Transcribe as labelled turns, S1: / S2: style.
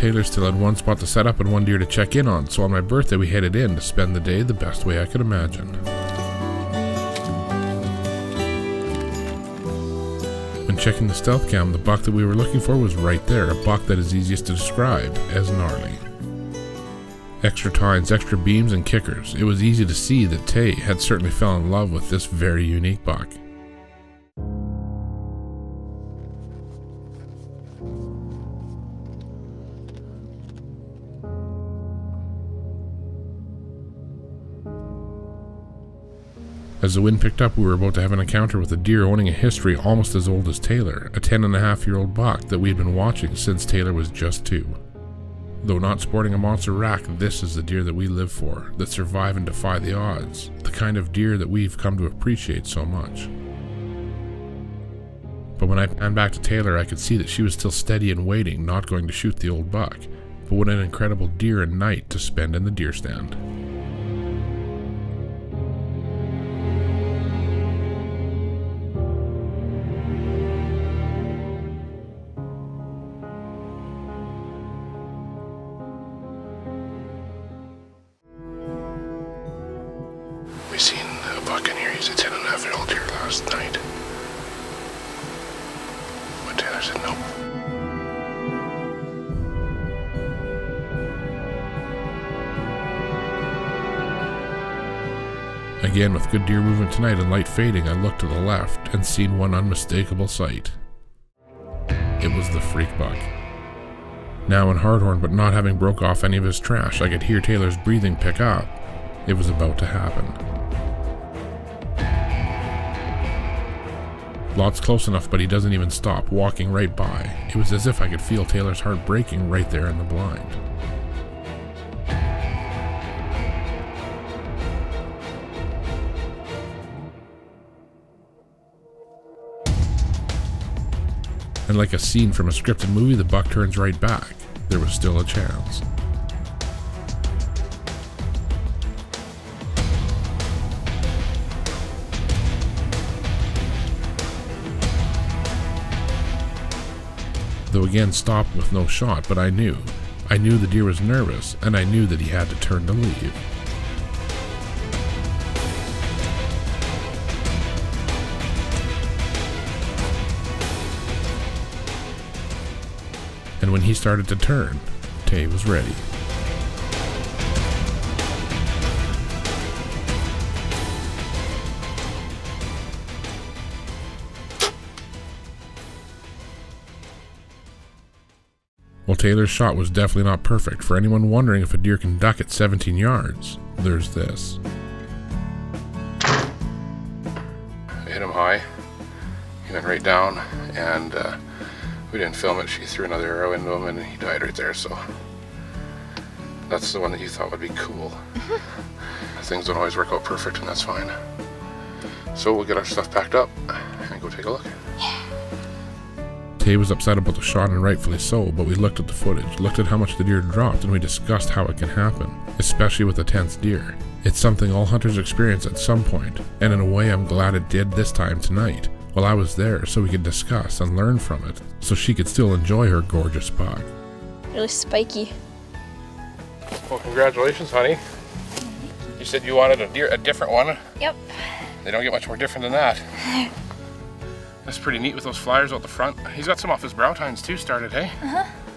S1: Taylor still had one spot to set up and one deer to check in on, so on my birthday we headed in to spend the day the best way I could imagine. When checking the stealth cam, the buck that we were looking for was right there, a buck that is easiest to describe as gnarly. Extra tines, extra beams, and kickers. It was easy to see that Tay had certainly fell in love with this very unique buck. As the wind picked up, we were about to have an encounter with a deer owning a history almost as old as Taylor, a 10.5-year-old buck that we had been watching since Taylor was just 2. Though not sporting a monster rack, this is the deer that we live for, that survive and defy the odds, the kind of deer that we've come to appreciate so much. But when I panned back to Taylor, I could see that she was still steady and waiting, not going to shoot the old buck. But what an incredible deer and night to spend in the deer stand.
S2: We seen a buck in here. He's a 10.5-year-old deer last night. But Taylor said no.
S1: Again, with good deer movement tonight and light fading, I looked to the left and seen one unmistakable sight. It was the freak buck. Now in hardhorn, but not having broke off any of his trash, I could hear Taylor's breathing pick up. It was about to happen. Lot's close enough, but he doesn't even stop, walking right by. It was as if I could feel Taylor's heart breaking right there in the blind. And like a scene from a scripted movie, the buck turns right back. There was still a chance. Though again stopped with no shot, but I knew the deer was nervous, and I knew that he had to turn to leave. And when he started to turn, Tay was ready. Well, Taylor's shot was definitely not perfect. For anyone wondering if a deer can duck at 17 yards, there's this.
S2: I hit him high. He went right down, and we didn't film it. She threw another arrow into him, and he died right there. So that's the one that you thought would be cool. Things don't always work out perfect, and that's fine. So we'll get our stuff packed up and go take a look.
S1: Tay was upset about the shot, and rightfully so, but we looked at the footage, looked at how much the deer dropped, and we discussed how it can happen, especially with a tense deer. It's something all hunters experience at some point, and in a way I'm glad it did this time tonight. Well, I was there so we could discuss and learn from it, so she could still enjoy her gorgeous buck.
S3: Really spiky.
S2: Well, congratulations, honey. You said you wanted a different one.
S3: Yep.
S2: They don't get much more different than that. That's pretty neat with those flyers out the front. He's got some off his brow tines too started, hey?
S3: Uh-huh.